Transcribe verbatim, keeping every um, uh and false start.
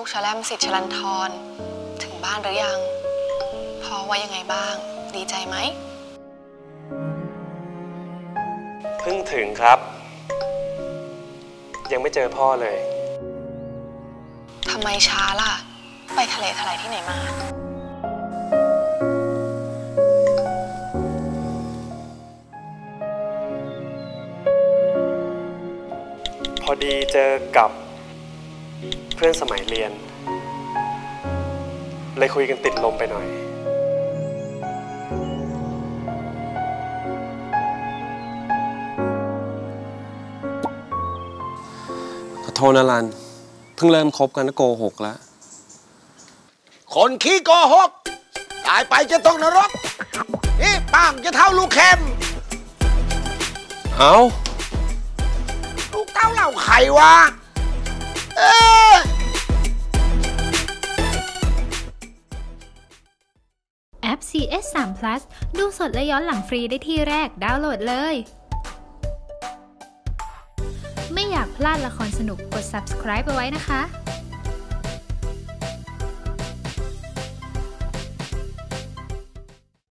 ชแลมสิทธิ์ชลันทรถึงบ้านหรือยังพ่อว่ายังไงบ้างดีใจไหมเพิ่งถึงครับยังไม่เจอพ่อเลยทำไมช้าล่ะไปทะเลทลายที่ไหนมาพอดีเจอกับเพื่อนสมัยเรียนเลยคุยกันติดลมไปหน่อยขอโทษนะรันเพิ่งเริ่มคบกันก็โกหกแล้วคนขี้โกหกตายไปจะต้องนรกนี่ป้างจะเท่าลูกเค็มเอาลูกเต้าเหล่าไข่วะเออแอป ซี เอส สาม Plus ดูสดและย้อนหลังฟรีได้ที่แรกดาวน์โหลดเลยไม่อยากพลาดละครสนุกกด ซับสไครบ์ เอาไว้นะคะ